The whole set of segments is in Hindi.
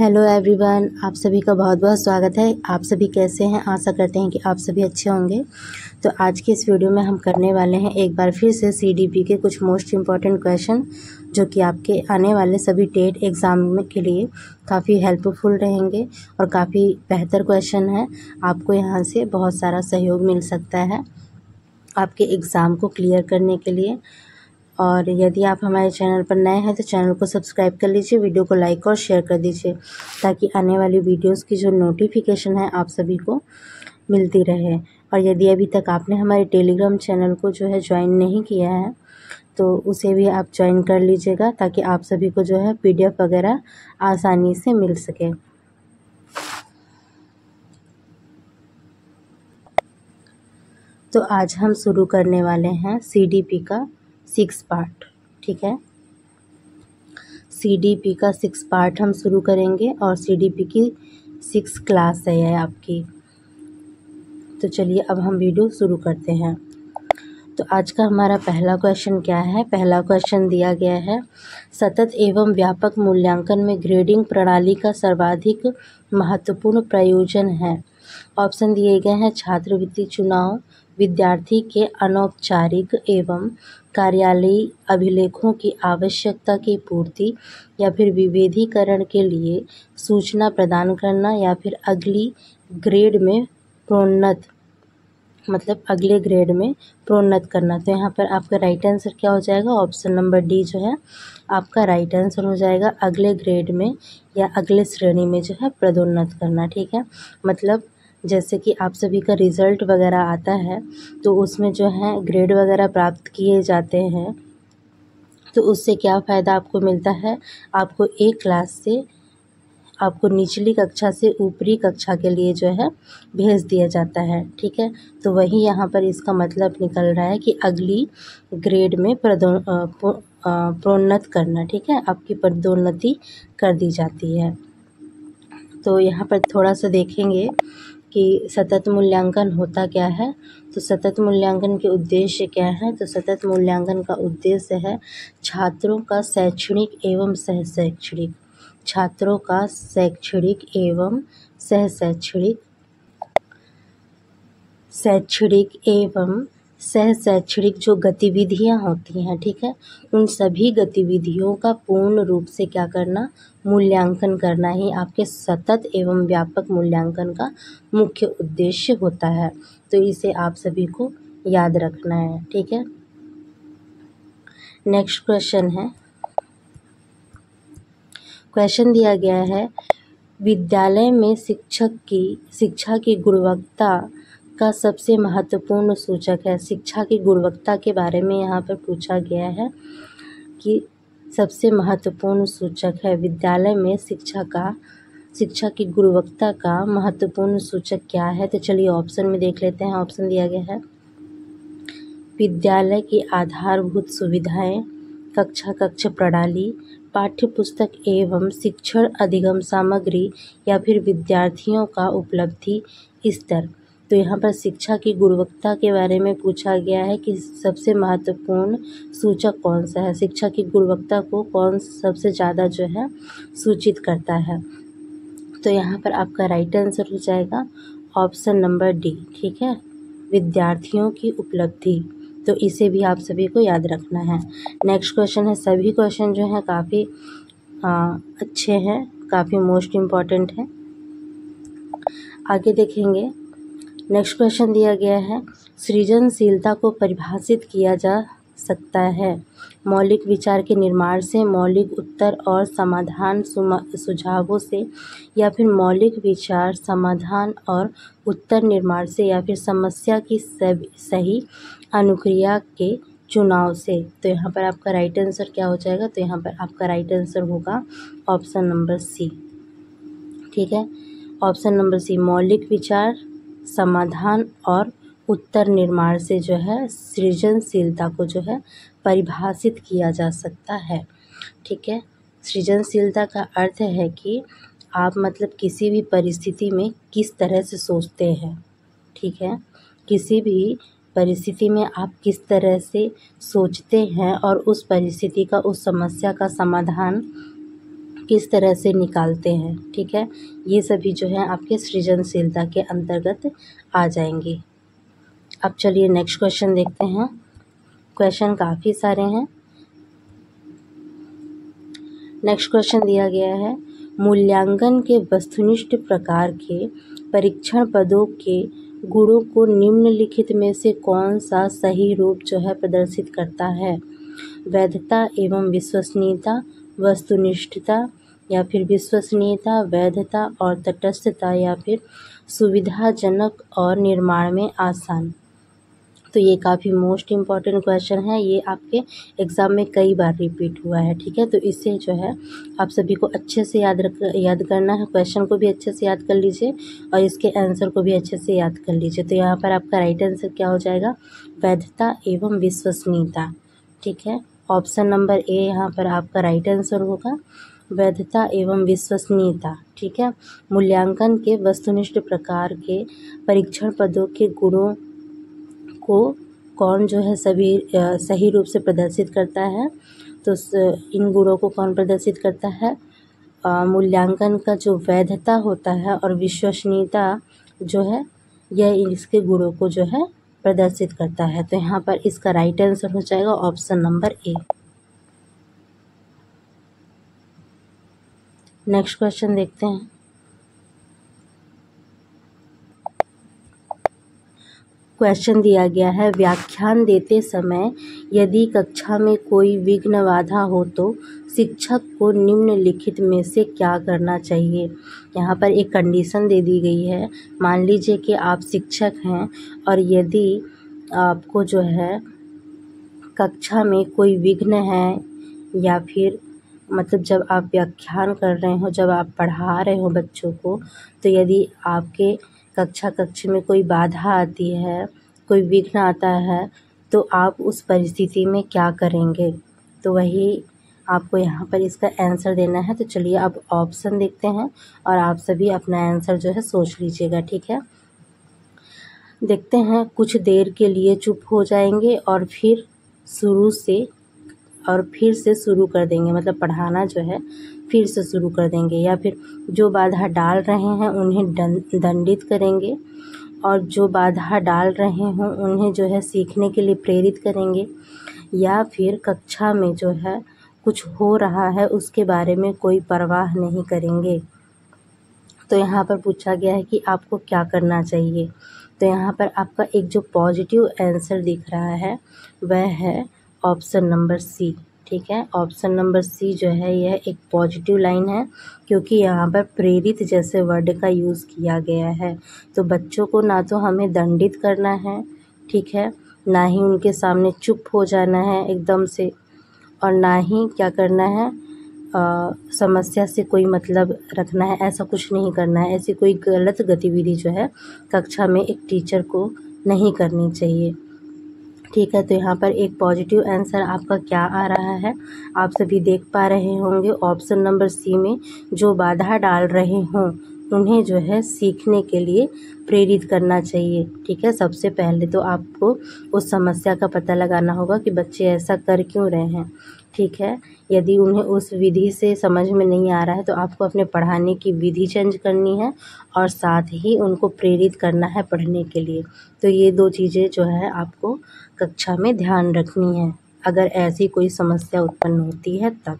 हेलो एवरीवन, आप सभी का बहुत बहुत स्वागत है। आप सभी कैसे हैं? आशा करते हैं कि आप सभी अच्छे होंगे। तो आज की इस वीडियो में हम करने वाले हैं एक बार फिर से सीडीपी के कुछ मोस्ट इम्पॉर्टेंट क्वेश्चन जो कि आपके आने वाले सभी टेट एग्ज़ाम के लिए काफ़ी हेल्पफुल रहेंगे और काफ़ी बेहतर क्वेश्चन है। आपको यहाँ से बहुत सारा सहयोग मिल सकता है आपके एग्ज़ाम को क्लियर करने के लिए। और यदि आप हमारे चैनल पर नए हैं तो चैनल को सब्सक्राइब कर लीजिए, वीडियो को लाइक और शेयर कर दीजिए ताकि आने वाली वीडियोस की जो नोटिफिकेशन है आप सभी को मिलती रहे। और यदि अभी तक आपने हमारे टेलीग्राम चैनल को जो है ज्वाइन नहीं किया है तो उसे भी आप ज्वाइन कर लीजिएगा ताकि आप सभी को जो है PDF वगैरह आसानी से मिल सके। तो आज हम शुरू करने वाले हैं CDP का 6 पार्ट। ठीक है, CDP का 6 पार्ट हम शुरू करेंगे और CDP की 6 क्लास है यह आपकी। तो चलिए अब हम वीडियो शुरू करते हैं। तो आज का हमारा पहला क्वेश्चन क्या है? पहला क्वेश्चन दिया गया है, सतत एवं व्यापक मूल्यांकन में ग्रेडिंग प्रणाली का सर्वाधिक महत्वपूर्ण प्रयोजन है। ऑप्शन दिए गए हैं, छात्रवृत्ति चुनाव, विद्यार्थी के अनौपचारिक एवं कार्यालयी अभिलेखों की आवश्यकता की पूर्ति, या फिर विभेदीकरण के लिए सूचना प्रदान करना, या फिर अगली ग्रेड में प्रोन्नत अगले ग्रेड में प्रोन्नत करना। तो यहाँ पर आपका राइट आंसर क्या हो जाएगा? ऑप्शन नंबर डी जो है आपका राइट आंसर हो जाएगा, अगले ग्रेड में या अगले श्रेणी में जो है पदोन्नत करना। ठीक है, जैसे कि आप सभी का रिज़ल्ट वगैरह आता है तो उसमें जो है ग्रेड वगैरह प्राप्त किए जाते हैं, तो उससे क्या फ़ायदा आपको मिलता है? आपको एक क्लास से आपको निचली कक्षा से ऊपरी कक्षा के लिए जो है भेज दिया जाता है। ठीक है, तो वही यहाँ पर इसका मतलब निकल रहा है कि अगली ग्रेड में प्रोन्नत करना। ठीक है, आपकी पदोन्नति कर दी जाती है। तो यहाँ पर थोड़ा सा देखेंगे कि सतत मूल्यांकन होता क्या है। तो सतत मूल्यांकन के उद्देश्य क्या है? तो सतत मूल्यांकन का उद्देश्य है छात्रों का शैक्षणिक एवं सहशैक्षणिक शैक्षणिक जो गतिविधियां होती हैं, ठीक है, उन सभी गतिविधियों का पूर्ण रूप से क्या करना? मूल्यांकन करना ही आपके सतत एवं व्यापक मूल्यांकन का मुख्य उद्देश्य होता है। तो इसे आप सभी को याद रखना है। ठीक है, नेक्स्ट क्वेश्चन दिया गया है, विद्यालय में शिक्षा की गुणवत्ता का सबसे महत्वपूर्ण सूचक है। शिक्षा की गुणवत्ता के बारे में यहाँ पर पूछा गया है कि सबसे महत्वपूर्ण सूचक है विद्यालय में शिक्षा की गुणवत्ता का महत्वपूर्ण सूचक क्या है? तो चलिए ऑप्शन में देख लेते हैं। ऑप्शन दिया गया है, विद्यालय की आधारभूत सुविधाएं, कक्ष प्रणाली, पाठ्य पुस्तक एवं शिक्षण अधिगम सामग्री, या फिर विद्यार्थियों का उपलब्धि स्तर। तो यहाँ पर शिक्षा की गुणवत्ता के बारे में पूछा गया है कि सबसे महत्वपूर्ण सूचक कौन सा है, शिक्षा की गुणवत्ता को कौन सबसे ज़्यादा जो है सूचित करता है। तो यहाँ पर आपका राइट आंसर हो जाएगा ऑप्शन नंबर डी। ठीक है, विद्यार्थियों की उपलब्धि। तो इसे भी आप सभी को याद रखना है। नेक्स्ट क्वेश्चन है, सभी क्वेश्चन जो हैं काफ़ी अच्छे हैं, काफ़ी मोस्ट इम्पॉर्टेंट है। आगे देखेंगे, नेक्स्ट क्वेश्चन दिया गया है, सृजनशीलता को परिभाषित किया जा सकता है मौलिक विचार के निर्माण से, मौलिक उत्तर और समाधान सुझावों से, या फिर मौलिक विचार समाधान और उत्तर निर्माण से, या फिर समस्या की सही अनुक्रिया के चुनाव से। तो यहाँ पर आपका राइट आंसर क्या हो जाएगा? तो यहाँ पर आपका राइट आंसर होगा ऑप्शन नंबर सी। ठीक है, ऑप्शन नंबर सी, मौलिक विचार समाधान और उत्तर निर्माण से जो है सृजनशीलता को जो है परिभाषित किया जा सकता है। ठीक है, सृजनशीलता का अर्थ है कि आप किसी भी परिस्थिति में किस तरह से सोचते हैं। ठीक है, किसी भी परिस्थिति में आप किस तरह से सोचते हैं और उस परिस्थिति का, उस समस्या का समाधान किस तरह से निकालते हैं, ठीक है। ये सभी जो है आपके सृजनशीलता के अंतर्गत आ जाएंगे। अब चलिए नेक्स्ट क्वेश्चन देखते हैं। क्वेश्चन काफ़ी सारे हैं। नेक्स्ट क्वेश्चन दिया गया है, मूल्यांकन के वस्तुनिष्ठ प्रकार के परीक्षण पदों के गुणों को निम्नलिखित में से कौन सा सही रूप जो है प्रदर्शित करता है? वैधता एवं विश्वसनीयता, वस्तुनिष्ठता या फिर विश्वसनीयता, वैधता और तटस्थता या फिर सुविधाजनक और निर्माण में आसान। तो ये काफ़ी मोस्ट इम्पॉर्टेंट क्वेश्चन है, ये आपके एग्ज़ाम में कई बार रिपीट हुआ है, ठीक है। तो इससे जो है आप सभी को अच्छे से याद करना है, क्वेश्चन को भी अच्छे से याद कर लीजिए और इसके आंसर को भी अच्छे से याद कर लीजिए। तो यहाँ पर आपका राइट आंसर क्या हो जाएगा? वैधता एवं विश्वसनीयता, ठीक है। ऑप्शन नंबर ए यहाँ पर आपका राइट आंसर होगा, वैधता एवं विश्वसनीयता, ठीक है। मूल्यांकन के वस्तुनिष्ठ प्रकार के परीक्षण पदों के गुणों को कौन जो है सही रूप से प्रदर्शित करता है? तो इन गुणों को कौन प्रदर्शित करता है? मूल्यांकन का जो वैधता होता है और विश्वसनीयता जो है, यह इसके गुणों को जो है प्रदर्शित करता है। तो यहाँ पर इसका राइट आंसर हो जाएगा option number A. Next question देखते हैं। क्वेश्चन दिया गया है, व्याख्यान देते समय यदि कक्षा में कोई विघ्न बाधा हो तो शिक्षक को निम्नलिखित में से क्या करना चाहिए? यहाँ पर एक कंडीशन दे दी गई है। मान लीजिए कि आप शिक्षक हैं और यदि आपको जो है कक्षा में कोई विघ्न है या फिर मतलब जब आप व्याख्यान कर रहे हो, जब आप पढ़ा रहे हो बच्चों को, तो यदि आपके कक्ष में कोई बाधा आती है, कोई विघ्न आता है, तो आप उस परिस्थिति में क्या करेंगे? तो वही आपको यहाँ पर इसका आंसर देना है। तो चलिए अब ऑप्शन देखते हैं और आप सभी अपना आंसर जो है सोच लीजिएगा, ठीक है। देखते हैं, कुछ देर के लिए चुप हो जाएंगे और फिर से शुरू कर देंगे, मतलब पढ़ाना जो है फिर से शुरू कर देंगे, या फिर जो बाधा डाल रहे हैं उन्हें दंडित करेंगे और जो बाधा डाल रहे हों उन्हें जो है सीखने के लिए प्रेरित करेंगे, या फिर कक्षा में जो है कुछ हो रहा है उसके बारे में कोई परवाह नहीं करेंगे। तो यहाँ पर पूछा गया है कि आपको क्या करना चाहिए। तो यहाँ पर आपका एक जो पॉजिटिव आंसर दिख रहा है वह है ऑप्शन नंबर सी, ठीक है। ऑप्शन नंबर सी जो है यह एक पॉजिटिव लाइन है, क्योंकि यहाँ पर प्रेरित जैसे वर्ड का यूज़ किया गया है। तो बच्चों को ना तो हमें दंडित करना है, ठीक है, ना ही उनके सामने चुप हो जाना है एकदम से, और ना ही क्या करना है समस्या से कोई मतलब रखना है, ऐसा कुछ नहीं करना है। ऐसी कोई गलत गतिविधि जो है कक्षा में एक टीचर को नहीं करनी चाहिए, ठीक है। तो यहाँ पर एक पॉजिटिव आंसर आपका क्या आ रहा है, आप सभी देख पा रहे होंगे ऑप्शन नंबर सी में, जो बाधा डाल रहे हों उन्हें जो है सीखने के लिए प्रेरित करना चाहिए, ठीक है। सबसे पहले तो आपको उस समस्या का पता लगाना होगा कि बच्चे ऐसा कर क्यों रहे हैं, ठीक है। यदि उन्हें उस विधि से समझ में नहीं आ रहा है तो आपको अपने पढ़ाने की विधि चेंज करनी है और साथ ही उनको प्रेरित करना है पढ़ने के लिए। तो ये दो चीज़ें जो है आपको कक्षा में ध्यान रखनी है अगर ऐसी कोई समस्या उत्पन्न होती है तब।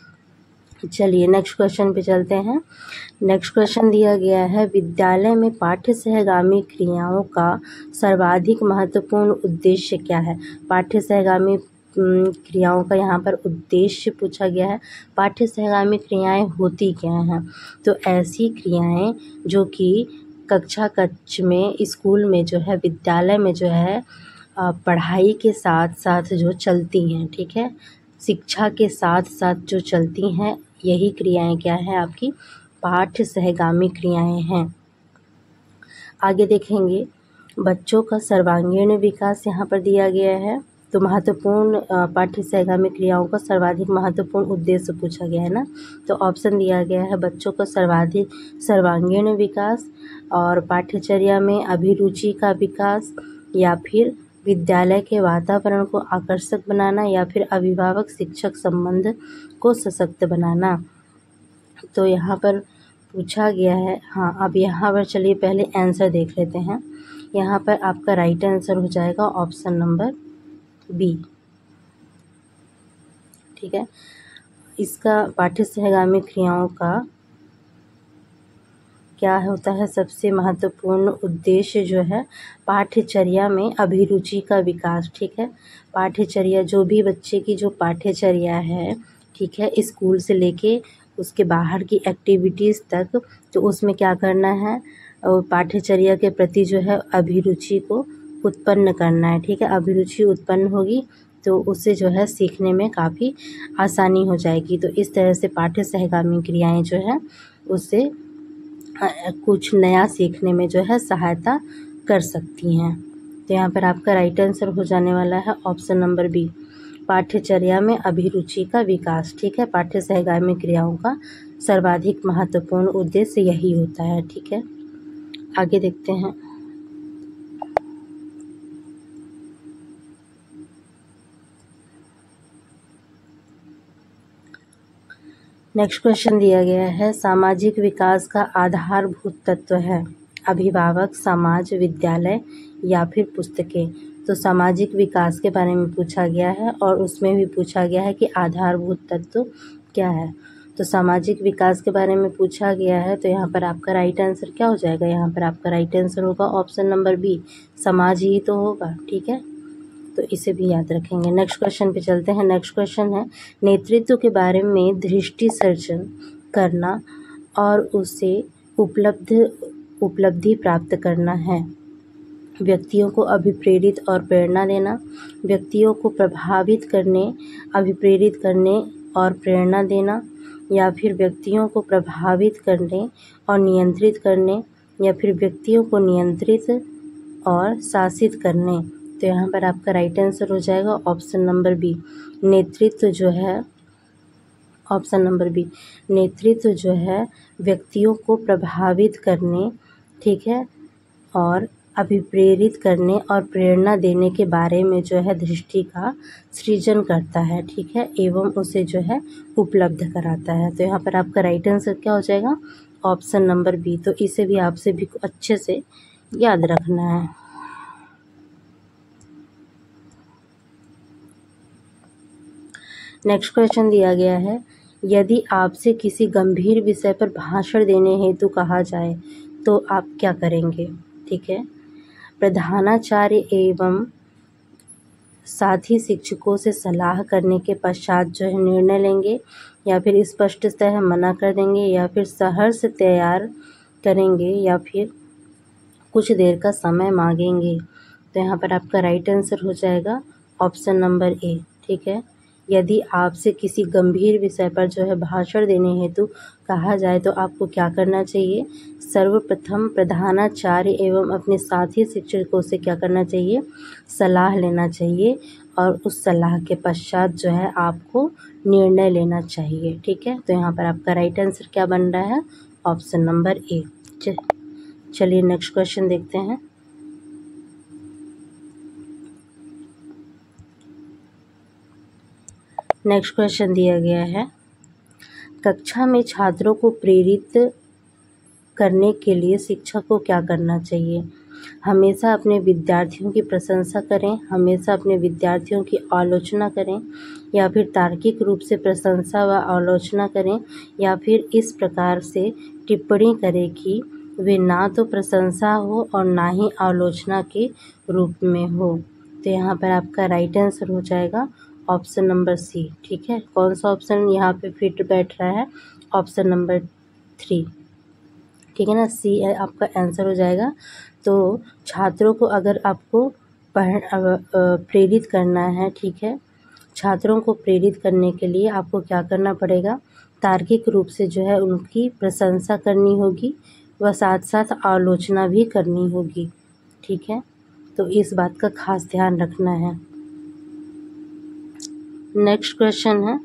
चलिए नेक्स्ट क्वेश्चन पे चलते हैं। नेक्स्ट क्वेश्चन दिया गया है, विद्यालय में पाठ्य सहगामी क्रियाओं का सर्वाधिक महत्वपूर्ण उद्देश्य क्या है? पाठ्य सहगामी क्रियाओं का यहाँ पर उद्देश्य पूछा गया है। पाठ्य सहगामी क्रियाएं होती क्या हैं? तो ऐसी क्रियाएं जो कि कक्ष में, स्कूल में जो है, विद्यालय में जो है पढ़ाई के साथ साथ जो चलती हैं, ठीक है, शिक्षा के साथ साथ जो चलती हैं, यही क्रियाएं क्या है आपकी पाठ्य सहगामी क्रियाएं हैं। आगे देखेंगे, बच्चों का सर्वांगीण विकास यहाँ पर दिया गया है। तो महत्वपूर्ण पाठ्य सहगामी क्रियाओं का सर्वाधिक महत्वपूर्ण उद्देश्य पूछा गया है ना। तो ऑप्शन दिया गया है बच्चों का सर्वांगीण विकास, और पाठ्यचर्या में अभिरुचि का विकास, या फिर विद्यालय के वातावरण को आकर्षक बनाना, या फिर अभिभावक शिक्षक संबंध को सशक्त बनाना। तो यहाँ पर पूछा गया है, हाँ अब यहाँ पर चलिए पहले आंसर देख लेते हैं। यहाँ पर आपका राइट आंसर हो जाएगा ऑप्शन नंबर बी। ठीक है, इसका पाठ्य सहगामी क्रियाओं का क्या होता है, सबसे महत्वपूर्ण उद्देश्य जो है पाठ्यचर्या में अभिरुचि का विकास। ठीक है, पाठ्यचर्या जो भी बच्चे की जो पाठ्यचर्या है, ठीक है, स्कूल से लेके उसके बाहर की एक्टिविटीज़ तक, तो उसमें क्या करना है, पाठ्यचर्या के प्रति जो है अभिरुचि को उत्पन्न करना है। ठीक है, अभिरुचि उत्पन्न होगी तो उससे जो है सीखने में काफ़ी आसानी हो जाएगी। तो इस तरह से पाठ्य सहगामी क्रियाएं जो है उससे कुछ नया सीखने में जो है सहायता कर सकती हैं। तो यहाँ पर आपका राइट आंसर हो जाने वाला है ऑप्शन नंबर बी, पाठ्यचर्या में अभिरुचि का विकास। ठीक है, पाठ्य सहगामी क्रियाओं का सर्वाधिक महत्वपूर्ण उद्देश्य यही होता है। ठीक है, आगे देखते हैं। नेक्स्ट क्वेश्चन दिया गया है, सामाजिक विकास का आधारभूत तत्व है अभिभावक, समाज, विद्यालय या फिर पुस्तकें। तो सामाजिक विकास के बारे में पूछा गया है और उसमें भी पूछा गया है कि आधारभूत तत्व क्या है। तो सामाजिक विकास के बारे में पूछा गया है, तो यहाँ पर आपका राइट आंसर क्या हो जाएगा, यहाँ पर आपका राइट आंसर होगा ऑप्शन नंबर बी, समाज ही तो होगा। ठीक है, तो इसे भी याद रखेंगे। नेक्स्ट क्वेश्चन पे चलते हैं। नेक्स्ट क्वेश्चन है, नेतृत्व के बारे में दृष्टि सर्जन करना और उससे उपलब्धि प्राप्त करना है। व्यक्तियों को अभिप्रेरित और प्रेरणा देना, व्यक्तियों को प्रभावित करने, अभिप्रेरित करने और प्रेरणा देना, या फिर व्यक्तियों को प्रभावित करने और नियंत्रित करने, या फिर व्यक्तियों को नियंत्रित और शासित करने। तो यहाँ पर आपका राइट आंसर हो जाएगा ऑप्शन नंबर बी, नेतृत्व जो है, ऑप्शन नंबर बी, नेतृत्व जो है व्यक्तियों को प्रभावित करने, ठीक है, और अभिप्रेरित करने और प्रेरणा देने के बारे में जो है दृष्टि का सृजन करता है। ठीक है, एवं उसे जो है उपलब्ध कराता है। तो यहाँ पर आपका राइट आंसर क्या हो जाएगा, ऑप्शन नंबर बी। तो इसे भी आपसे भी अच्छे से याद रखना है। नेक्स्ट क्वेश्चन दिया गया है, यदि आपसे किसी गंभीर विषय पर भाषण देने हेतु कहा जाए तो आप क्या करेंगे। ठीक है, प्रधानाचार्य एवं साथी शिक्षकों से सलाह करने के पश्चात जो है निर्णय लेंगे, या फिर स्पष्टतः मना कर देंगे, या फिर सहर्ष तैयार करेंगे, या फिर कुछ देर का समय मांगेंगे। तो यहाँ पर आपका राइट आंसर हो जाएगा ऑप्शन नंबर ए। ठीक है, यदि आपसे किसी गंभीर विषय पर जो है भाषण देने हेतु कहा जाए तो आपको क्या करना चाहिए, सर्वप्रथम प्रधानाचार्य एवं अपने साथी शिक्षकों से क्या करना चाहिए, सलाह लेना चाहिए, और उस सलाह के पश्चात जो है आपको निर्णय लेना चाहिए। ठीक है, तो यहाँ पर आपका राइट आंसर क्या बन रहा है, ऑप्शन नंबर ए। चलिए नेक्स्ट क्वेश्चन देखते हैं। नेक्स्ट क्वेश्चन दिया गया है, कक्षा में छात्रों को प्रेरित करने के लिए शिक्षक को क्या करना चाहिए। हमेशा अपने विद्यार्थियों की प्रशंसा करें, हमेशा अपने विद्यार्थियों की आलोचना करें, या फिर तार्किक रूप से प्रशंसा व आलोचना करें, या फिर इस प्रकार से टिप्पणी करें कि वे ना तो प्रशंसा हो और ना ही आलोचना के रूप में हो। तो यहाँ पर आपका राइट आंसर हो जाएगा ऑप्शन नंबर सी। ठीक है, कौन सा ऑप्शन यहाँ पे फिट बैठ रहा है, ऑप्शन नंबर 3। ठीक है ना, सी आपका आंसर हो जाएगा। तो छात्रों को अगर आपको प्रेरित करना है, ठीक है, छात्रों को प्रेरित करने के लिए आपको क्या करना पड़ेगा, तार्किक रूप से जो है उनकी प्रशंसा करनी होगी व साथ साथ आलोचना भी करनी होगी। ठीक है, तो इस बात का खास ध्यान रखना है। नेक्स्ट क्वेश्चन है,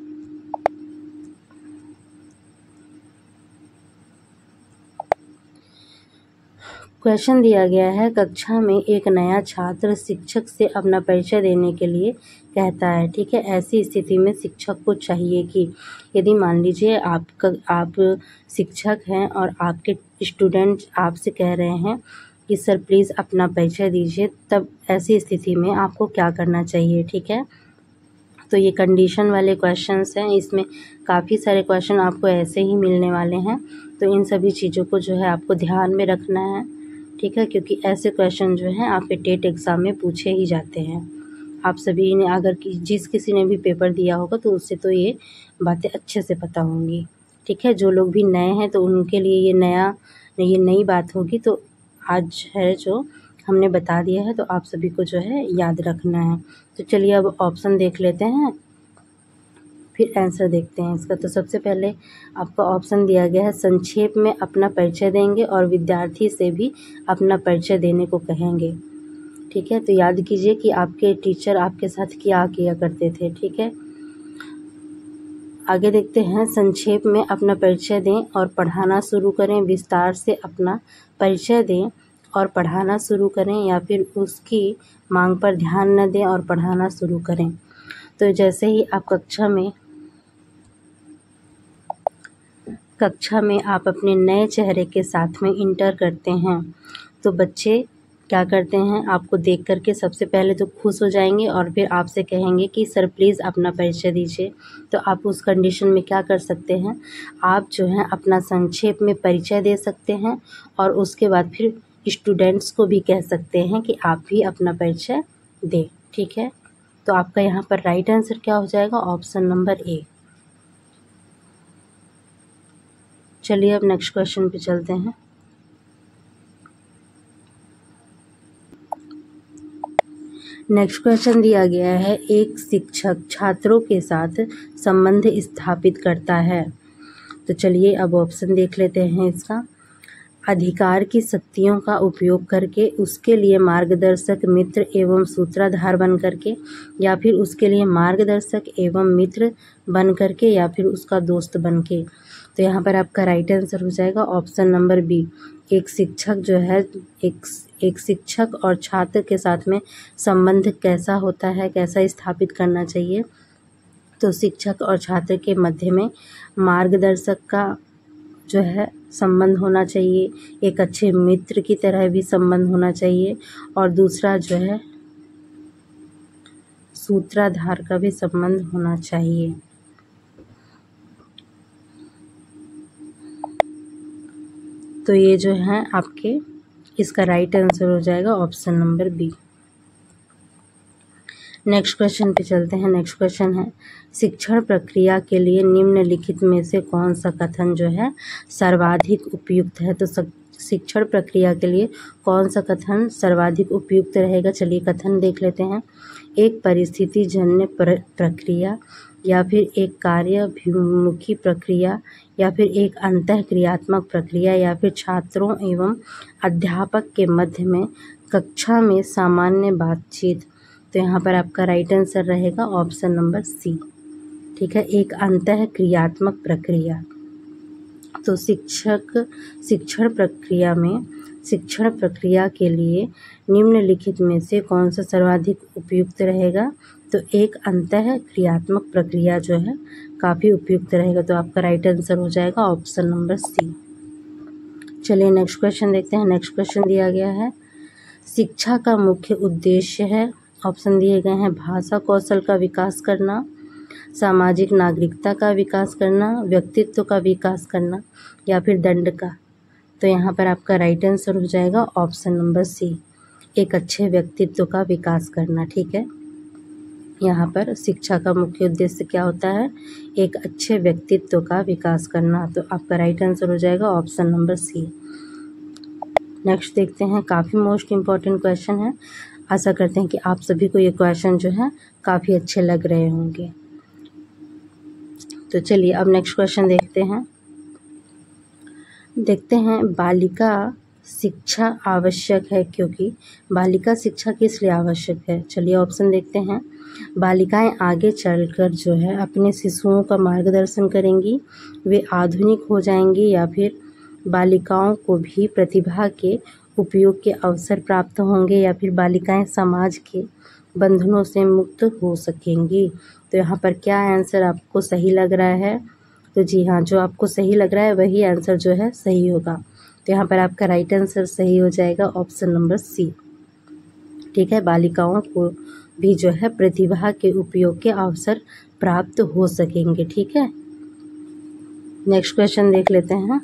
क्वेश्चन दिया गया है, कक्षा में एक नया छात्र शिक्षक से अपना परिचय देने के लिए कहता है। ठीक है, ऐसी स्थिति में शिक्षक को चाहिए कि यदि मान लीजिए आप शिक्षक हैं और आपके स्टूडेंट आपसे कह रहे हैं कि सर प्लीज़ अपना परिचय दीजिए, तब ऐसी स्थिति में आपको क्या करना चाहिए। ठीक है, तो ये कंडीशन वाले क्वेश्चंस हैं, इसमें काफ़ी सारे क्वेश्चन आपको ऐसे ही मिलने वाले हैं, तो इन सभी चीज़ों को जो है आपको ध्यान में रखना है। ठीक है, क्योंकि ऐसे क्वेश्चन जो हैं आपके टेट एग्ज़ाम में पूछे ही जाते हैं। आप सभी ने अगर जिस किसी ने भी पेपर दिया होगा तो उससे तो ये बातें अच्छे से पता होंगी। ठीक है, जो लोग भी नए हैं तो उनके लिए ये नई बात होगी, तो आज है जो हमने बता दिया है, तो आप सभी को जो है याद रखना है। तो चलिए अब ऑप्शन देख लेते हैं, फिर आंसर देखते हैं इसका। तो सबसे पहले आपका ऑप्शन दिया गया है, संक्षेप में अपना परिचय देंगे और विद्यार्थी से भी अपना परिचय देने को कहेंगे। ठीक है, तो याद कीजिए कि आपके टीचर आपके साथ क्या किया करते थे। ठीक है, आगे देखते हैं, संक्षेप में अपना परिचय दें और पढ़ाना शुरू करें, विस्तार से अपना परिचय दें और पढ़ाना शुरू करें, या फिर उसकी मांग पर ध्यान न दें और पढ़ाना शुरू करें। तो जैसे ही आप कक्षा में आप अपने नए चेहरे के साथ में इंटर करते हैं, तो बच्चे क्या करते हैं, आपको देख करके सबसे पहले तो खुश हो जाएंगे और फिर आपसे कहेंगे कि सर प्लीज़ अपना परिचय दीजिए। तो आप उस कंडीशन में क्या कर सकते हैं, आप जो है अपना संक्षेप में परिचय दे सकते हैं और उसके बाद फिर स्टूडेंट्स को भी कह सकते हैं कि आप भी अपना परिचय दें। ठीक है, तो आपका यहाँ पर राइट आंसर क्या हो जाएगा, ऑप्शन नंबर ए। चलिए अब नेक्स्ट क्वेश्चन पे चलते हैं। नेक्स्ट क्वेश्चन दिया गया है, एक शिक्षक छात्रों के साथ संबंध स्थापित करता है। तो चलिए अब ऑप्शन देख लेते हैं इसका। अधिकार की शक्तियों का उपयोग करके, उसके लिए मार्गदर्शक, मित्र एवं सूत्रधार बन करके, या फिर उसके लिए मार्गदर्शक एवं मित्र बन करके, या फिर उसका दोस्त बन के। तो यहाँ पर आपका राइट आंसर हो जाएगा ऑप्शन नंबर बी। एक शिक्षक जो है एक शिक्षक और छात्र के साथ में संबंध कैसा होता है, कैसा स्थापित करना चाहिए, तो शिक्षक और छात्र के मध्य में मार्गदर्शक का जो है संबंध होना चाहिए, एक अच्छे मित्र की तरह भी संबंध होना चाहिए, और दूसरा जो है सूत्रधार का भी संबंध होना चाहिए। तो ये जो है आपके इसका राइट आंसर हो जाएगा option number B. Next question पे चलते हैं। नेक्स्ट क्वेश्चन है, शिक्षण प्रक्रिया के लिए निम्नलिखित में से कौन सा कथन जो है सर्वाधिक उपयुक्त है। तो शिक्षण प्रक्रिया के लिए कौन सा कथन सर्वाधिक उपयुक्त रहेगा, चलिए कथन देख लेते हैं। एक परिस्थिति जन्य प्रक्रिया, या फिर एक कार्याभिमुखी प्रक्रिया, या फिर एक अंतःक्रियात्मक प्रक्रिया, या फिर छात्रों एवं अध्यापक के मध्य में कक्षा में सामान्य बातचीत। तो यहाँ पर आपका राइट आंसर रहेगा ऑप्शन नंबर सी। ठीक है, एक अंतःक्रियात्मक प्रक्रिया। तो शिक्षण प्रक्रिया के लिए निम्नलिखित में से कौन सा सर्वाधिक उपयुक्त रहेगा, तो एक अंतःक्रियात्मक प्रक्रिया जो है काफ़ी उपयुक्त रहेगा। तो आपका राइट आंसर हो जाएगा ऑप्शन नंबर सी। चलिए नेक्स्ट क्वेश्चन देखते हैं। नेक्स्ट क्वेश्चन दिया गया है, शिक्षा का मुख्य उद्देश्य है। ऑप्शन दिए गए हैं, भाषा कौशल का विकास करना, सामाजिक नागरिकता का विकास करना, व्यक्तित्व का विकास करना, या फिर दंड का। तो यहाँ पर आपका राइट आंसर हो जाएगा ऑप्शन नंबर सी, एक अच्छे व्यक्तित्व का विकास करना। ठीक है, यहाँ पर शिक्षा का मुख्य उद्देश्य क्या होता है, एक अच्छे व्यक्तित्व का विकास करना। तो आपका राइट आंसर हो जाएगा ऑप्शन नंबर सी। नेक्स्ट देखते हैं, काफ़ी मोस्ट इम्पॉर्टेंट क्वेश्चन है। आशा करते हैं कि आप सभी को ये क्वेश्चन जो है काफ़ी अच्छे लग रहे होंगे। तो चलिए अब नेक्स्ट क्वेश्चन देखते हैं बालिका शिक्षा आवश्यक है, क्योंकि बालिका शिक्षा किस लिए आवश्यक है। चलिए ऑप्शन देखते हैं। बालिकाएं आगे चलकर जो है अपने शिशुओं का मार्गदर्शन करेंगी, वे आधुनिक हो जाएंगी, या फिर बालिकाओं को भी प्रतिभा के उपयोग के अवसर प्राप्त होंगे या फिर बालिकाएं समाज के बंधनों से मुक्त हो सकेंगी। तो यहाँ पर क्या आंसर आपको सही लग रहा है? तो जी हाँ, जो आपको सही लग रहा है वही आंसर जो है सही होगा। तो यहाँ पर आपका राइट आंसर सही हो जाएगा ऑप्शन नंबर सी। ठीक है, बालिकाओं को भी जो है प्रतिभा के उपयोग के अवसर प्राप्त हो सकेंगे। ठीक है, नेक्स्ट क्वेश्चन देख लेते हैं।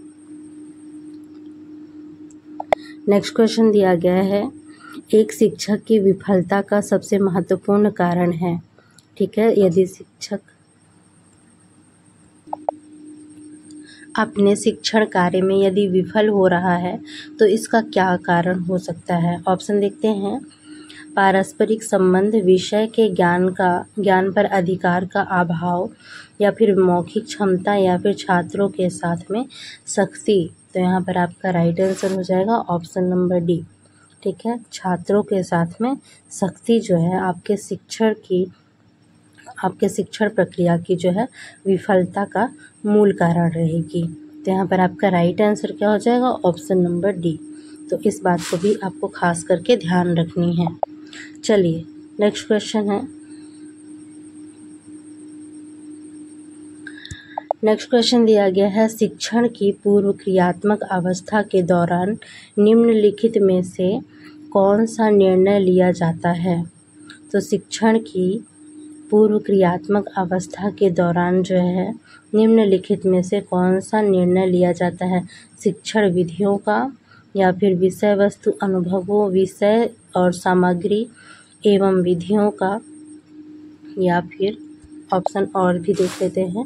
नेक्स्ट क्वेश्चन दिया गया है, एक शिक्षक की विफलता का सबसे महत्वपूर्ण कारण है। ठीक है, यदि शिक्षक अपने शिक्षण कार्य में यदि विफल हो रहा है तो इसका क्या कारण हो सकता है? ऑप्शन देखते हैं। पारस्परिक संबंध, विषय के ज्ञान पर अधिकार का अभाव, या फिर मौखिक क्षमता, या फिर छात्रों के साथ में सख्ती। तो यहाँ पर आपका राइट आंसर हो जाएगा ऑप्शन नंबर डी। ठीक है, छात्रों के साथ में सख्ती जो है आपके शिक्षण प्रक्रिया की जो है विफलता का मूल कारण रहेगी। तो यहाँ पर आपका राइट आंसर क्या हो जाएगा? Option number D. तो इस बात को भी आपको खास करके ध्यान रखनी है। चलिए नेक्स्ट क्वेश्चन है। नेक्स्ट क्वेश्चन दिया गया है, शिक्षण की पूर्व क्रियात्मक अवस्था के दौरान निम्नलिखित में से कौन सा निर्णय लिया जाता है? तो शिक्षण की पूर्व क्रियात्मक अवस्था के दौरान जो है निम्नलिखित में से कौन सा निर्णय लिया जाता है? शिक्षण विधियों का, या फिर विषय वस्तु अनुभवों, विषय और सामग्री एवं विधियों का, या फिर ऑप्शन और भी देख लेते हैं,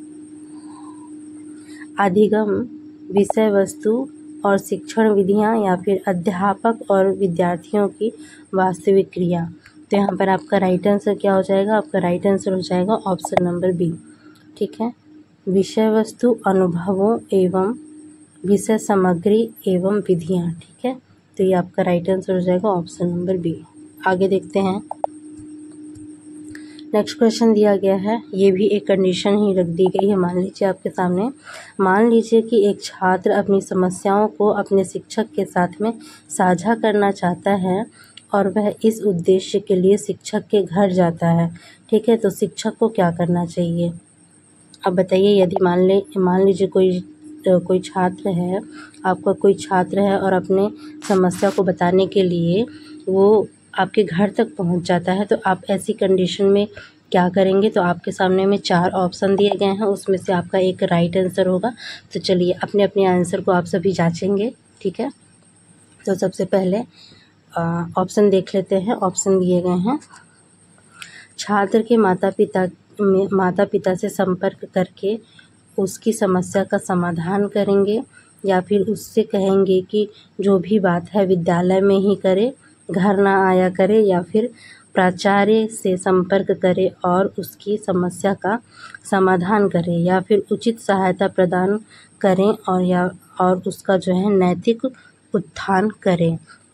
अधिगम, विषय वस्तु और शिक्षण विधियाँ, या फिर अध्यापक और विद्यार्थियों की वास्तविक क्रिया। तो यहाँ पर आपका राइट आंसर क्या हो जाएगा? आपका राइट आंसर हो जाएगा ऑप्शन नंबर बी। ठीक है, विषय वस्तु अनुभवों एवं विषय सामग्री एवं विधियाँ। ठीक है, तो ये आपका राइट आंसर हो जाएगा ऑप्शन नंबर बी। आगे देखते हैं। नेक्स्ट क्वेश्चन दिया गया है, ये भी एक कंडीशन ही रख दी गई है। मान लीजिए आपके सामने, मान लीजिए कि एक छात्र अपनी समस्याओं को अपने शिक्षक के साथ में साझा करना चाहता है और वह इस उद्देश्य के लिए शिक्षक के घर जाता है। ठीक है, तो शिक्षक को क्या करना चाहिए? अब बताइए, यदि मान लीजिए कोई छात्र है, आपका कोई छात्र है और अपने समस्या को बताने के लिए वो आपके घर तक पहुंच जाता है, तो आप ऐसी कंडीशन में क्या करेंगे? तो आपके सामने में 4 ऑप्शन दिए गए हैं, उसमें से आपका एक राइट आंसर होगा। तो चलिए अपने अपने आंसर को आप सभी जांचेंगे। ठीक है, तो सबसे पहले ऑप्शन देख लेते हैं। ऑप्शन दिए गए हैं, छात्र के माता पिता से संपर्क करके उसकी समस्या का समाधान करेंगे, या फिर उससे कहेंगे कि जो भी बात है विद्यालय में ही करे, घर ना आया करे, या फिर प्राचार्य से संपर्क करे और उसकी समस्या का समाधान करें, या फिर उचित सहायता प्रदान करें और उसका जो है नैतिक उत्थान करें।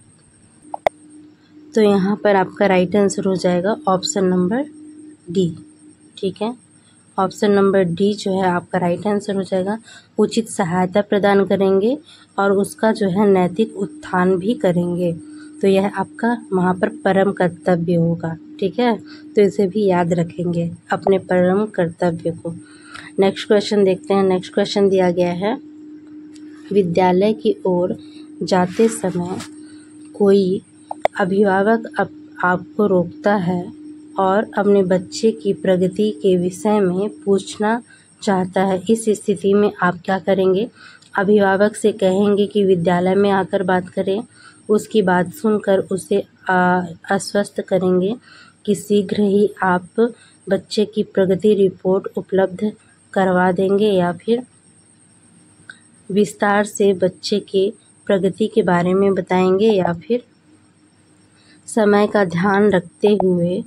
तो यहाँ पर आपका राइट आंसर हो जाएगा ऑप्शन नंबर डी। ठीक है, ऑप्शन नंबर डी जो है आपका राइट आंसर हो जाएगा। उचित सहायता प्रदान करेंगे और उसका जो है नैतिक उत्थान भी करेंगे। तो यह आपका वहाँ पर परम कर्तव्य होगा। ठीक है, तो इसे भी याद रखेंगे, अपने परम कर्तव्य को। नेक्स्ट क्वेश्चन देखते हैं। नेक्स्ट क्वेश्चन दिया गया है, विद्यालय की ओर जाते समय कोई अभिभावक आपको रोकता है और अपने बच्चे की प्रगति के विषय में पूछना चाहता है। इस स्थिति में आप क्या करेंगे? अभिभावक से कहेंगे कि विद्यालय में आकर बात करें, उसकी बात सुनकर उसे आश्वस्त करेंगे कि शीघ्र ही आप बच्चे की प्रगति रिपोर्ट उपलब्ध करवा देंगे, या फिर विस्तार से बच्चे के प्रगति के बारे में बताएंगे, या फिर समय का ध्यान रखते हुए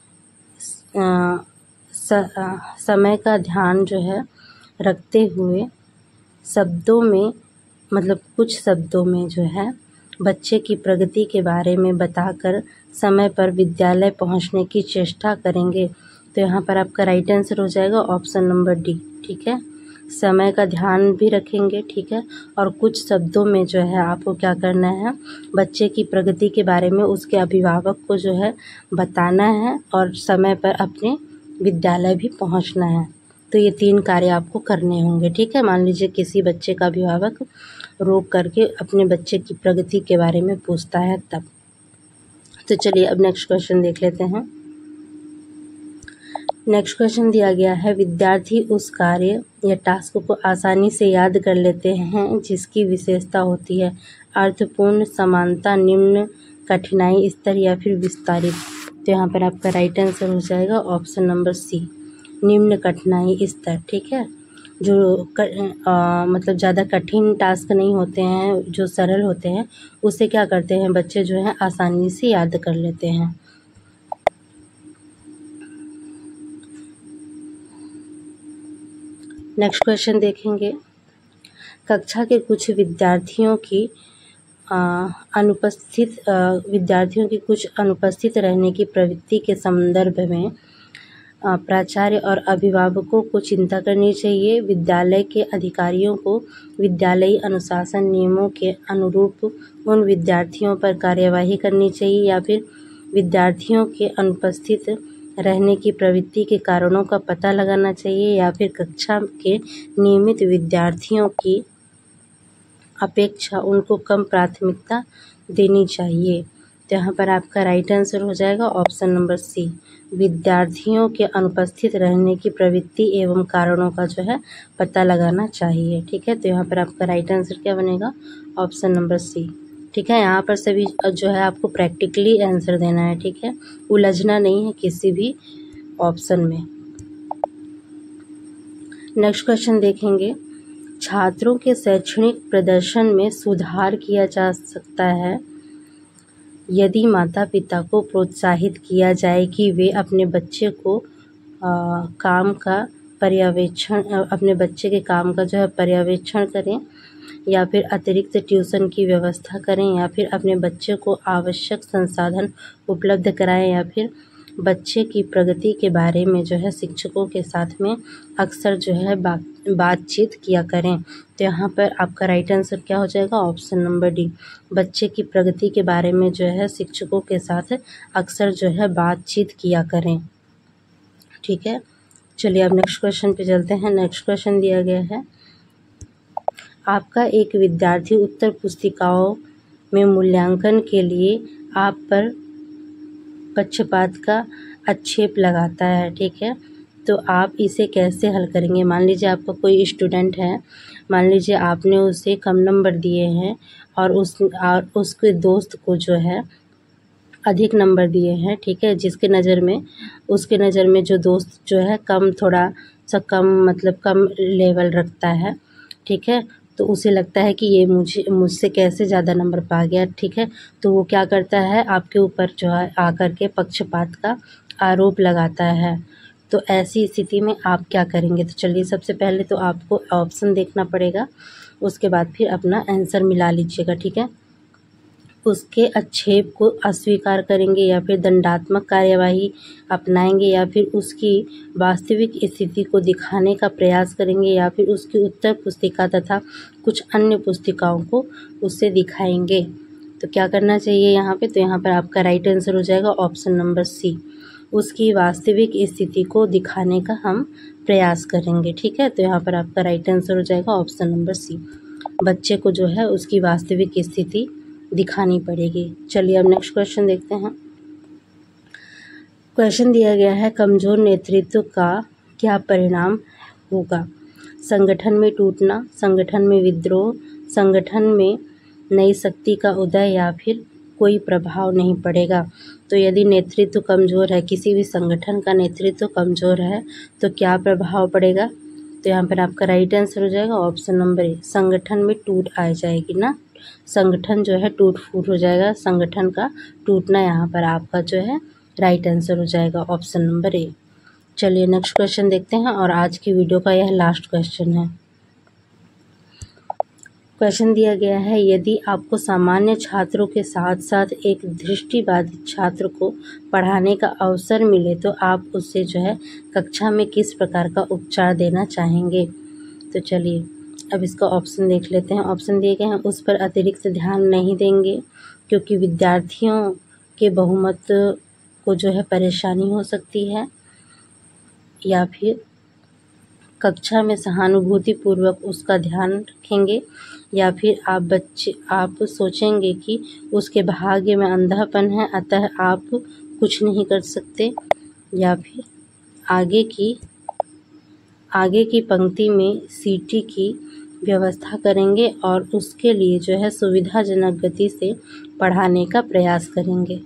समय का ध्यान जो है रखते हुए शब्दों में, मतलब कुछ शब्दों में जो है बच्चे की प्रगति के बारे में बताकर समय पर विद्यालय पहुंचने की चेष्टा करेंगे। तो यहाँ पर आपका राइट आंसर हो जाएगा ऑप्शन नंबर डी। ठीक है, समय का ध्यान भी रखेंगे, ठीक है। और कुछ शब्दों में जो है आपको क्या करना है, बच्चे की प्रगति के बारे में उसके अभिभावक को जो है बताना है और समय पर अपने विद्यालय भी पहुंचना है। तो ये 3 कार्य आपको करने होंगे, ठीक है। मान लीजिए किसी बच्चे का अभिभावक रोक करके अपने बच्चे की प्रगति के बारे में पूछता है तब। तो चलिए अब नेक्स्ट क्वेश्चन देख लेते हैं। नेक्स्ट क्वेश्चन दिया गया है, विद्यार्थी उस कार्य या टास्क को आसानी से याद कर लेते हैं जिसकी विशेषता होती है अर्थपूर्ण, समानता, निम्न कठिनाई स्तर या फिर विस्तारित। तो यहाँ पर आपका राइट आंसर हो जाएगा ऑप्शन नंबर सी, निम्न कठिनाई स्तर, ठीक है। जो मतलब ज़्यादा कठिन टास्क नहीं होते हैं, जो सरल होते हैं उसे क्या करते हैं बच्चे जो हैं आसानी से याद कर लेते हैं। नेक्स्ट क्वेश्चन देखेंगे, कक्षा के कुछ विद्यार्थियों की अनुपस्थित रहने की प्रवृत्ति के संदर्भ में प्राचार्य और अभिभावकों को चिंता करनी चाहिए। विद्यालय के अधिकारियों को विद्यालयी अनुशासन नियमों के अनुरूप उन विद्यार्थियों पर कार्यवाही करनी चाहिए या फिर विद्यार्थियों के अनुपस्थित रहने की प्रवृत्ति के कारणों का पता लगाना चाहिए या फिर कक्षा के नियमित विद्यार्थियों की अपेक्षा उनको कम प्राथमिकता देनी चाहिए। तो यहाँ पर आपका राइट आंसर हो जाएगा ऑप्शन नंबर सी, विद्यार्थियों के अनुपस्थित रहने की प्रवृत्ति एवं कारणों का जो है पता लगाना चाहिए, ठीक है। तो यहाँ पर आपका राइट आंसर क्या बनेगा, ऑप्शन नंबर सी, ठीक है। यहाँ पर सभी जो है आपको प्रैक्टिकली आंसर देना है, ठीक है, उलझना नहीं है किसी भी ऑप्शन में। नेक्स्ट क्वेश्चन देखेंगे, छात्रों के शैक्षणिक प्रदर्शन में सुधार किया जा सकता है यदि माता पिता को प्रोत्साहित किया जाए कि वे अपने बच्चे को अपने बच्चे के काम का जो है पर्यवेक्षण करें या फिर अतिरिक्त ट्यूशन की व्यवस्था करें या फिर अपने बच्चे को आवश्यक संसाधन उपलब्ध कराएं या फिर बच्चे की प्रगति के बारे में जो है शिक्षकों के साथ में अक्सर जो है बातचीत किया करें। तो यहाँ पर आपका राइट आंसर क्या हो जाएगा, ऑप्शन नंबर डी, बच्चे की प्रगति के बारे में जो है शिक्षकों के साथ अक्सर जो है बातचीत किया करें, ठीक है। चलिए अब नेक्स्ट क्वेश्चन पे चलते हैं। नेक्स्ट क्वेश्चन दिया गया है, आपका एक विद्यार्थी उत्तर पुस्तिकाओं में मूल्यांकन के लिए आप पर पक्षपात का आक्षेप लगाता है, ठीक है। तो आप इसे कैसे हल करेंगे। मान लीजिए आपका कोई स्टूडेंट है, मान लीजिए आपने उसे कम नंबर दिए हैं और उसके दोस्त को जो है अधिक नंबर दिए हैं, ठीक है। उसके नज़र में जो दोस्त जो है थोड़ा सा कम मतलब कम लेवल रखता है, ठीक है। तो उसे लगता है कि ये मुझसे कैसे ज़्यादा नंबर पा गया, ठीक है। तो वो क्या करता है, आपके ऊपर जो है आकर के पक्षपात का आरोप लगाता है। तो ऐसी स्थिति में आप क्या करेंगे। तो चलिए सबसे पहले तो आपको ऑप्शन देखना पड़ेगा, उसके बाद फिर अपना आंसर मिला लीजिएगा, ठीक है। उसके आक्षेप को अस्वीकार करेंगे या फिर दंडात्मक कार्यवाही अपनाएंगे या फिर उसकी वास्तविक स्थिति को दिखाने का प्रयास करेंगे या फिर उसकी उत्तर पुस्तिका तथा कुछ अन्य पुस्तिकाओं को उससे दिखाएंगे। तो क्या करना चाहिए यहाँ पे, तो यहाँ पर आपका राइट आंसर हो जाएगा ऑप्शन नंबर सी, उसकी वास्तविक स्थिति को दिखाने का हम प्रयास करेंगे, ठीक है। तो यहाँ पर आपका राइट आंसर हो जाएगा ऑप्शन नंबर सी, बच्चे को जो है उसकी वास्तविक स्थिति दिखानी पड़ेगी। चलिए अब नेक्स्ट क्वेश्चन देखते हैं। क्वेश्चन दिया गया है, कमजोर नेतृत्व का क्या परिणाम होगा। संगठन में टूटना, संगठन में विद्रोह, संगठन में नई शक्ति का उदय या फिर कोई प्रभाव नहीं पड़ेगा। तो यदि नेतृत्व कमज़ोर है, किसी भी संगठन का नेतृत्व कमज़ोर है तो क्या प्रभाव पड़ेगा। तो यहाँ पर आपका राइट आंसर हो जाएगा ऑप्शन नंबर ए, संगठन में टूट आ जाएगी ना, संगठन जो है टूट फूट हो जाएगा, संगठन का टूटना यहाँ पर आपका जो है राइट आंसर हो जाएगा ऑप्शन नंबर ए। चलिए नेक्स्ट क्वेश्चन देखते हैं और आज की वीडियो का यह लास्ट क्वेश्चन है। क्वेश्चन दिया गया है, यदि आपको सामान्य छात्रों के साथ साथ एक दृष्टिबाधित छात्र को पढ़ाने का अवसर मिले तो आप उससे जो है कक्षा में किस प्रकार का उपचार देना चाहेंगे। तो तो चलिए अब इसका ऑप्शन देख लेते हैं। ऑप्शन दिए गए हैं, उस पर अतिरिक्त ध्यान नहीं देंगे क्योंकि विद्यार्थियों के बहुमत को जो है परेशानी हो सकती है, या फिर कक्षा में सहानुभूतिपूर्वक उसका ध्यान रखेंगे, या फिर आप सोचेंगे कि उसके भाग्य में अंधापन है अतः आप कुछ नहीं कर सकते, या फिर आगे की पंक्ति में सीटी की व्यवस्था करेंगे और उसके लिए जो है सुविधाजनक गति से पढ़ाने का प्रयास करेंगे।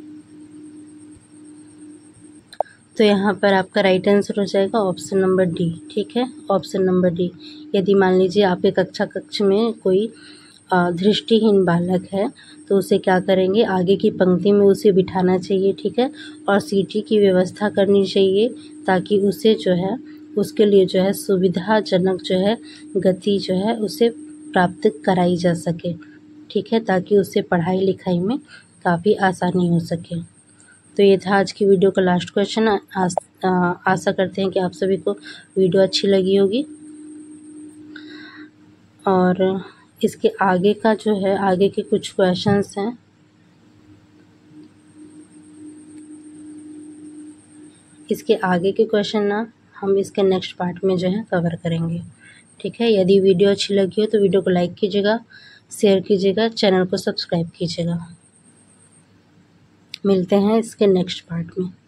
तो यहाँ पर आपका राइट आंसर हो जाएगा ऑप्शन नंबर डी। ठीक है, ऑप्शन नंबर डी। यदि मान लीजिए आपके कक्ष में कोई दृष्टिहीन बालक है तो उसे क्या करेंगे, आगे की पंक्ति में उसे बिठाना चाहिए। ठीक है, और सीटी की व्यवस्था करनी चाहिए ताकि उसे जो है उसके लिए जो है सुविधाजनक जो है गति जो है उसे प्राप्त कराई जा सके। ठीक है, ताकि उससे पढ़ाई लिखाई में काफ़ी आसानी हो सके। तो ये था आज की वीडियो का लास्ट क्वेश्चन। आशा करते हैं कि आप सभी को वीडियो अच्छी लगी होगी, और इसके आगे का जो है आगे के कुछ क्वेश्चंस हैं, इसके आगे के क्वेश्चन ना हम इसके नेक्स्ट पार्ट में जो है कवर करेंगे। ठीक है, यदि वीडियो अच्छी लगी हो तो वीडियो को लाइक कीजिएगा, शेयर कीजिएगा, चैनल को सब्सक्राइब कीजिएगा। मिलते हैं इसके नेक्स्ट पार्ट में।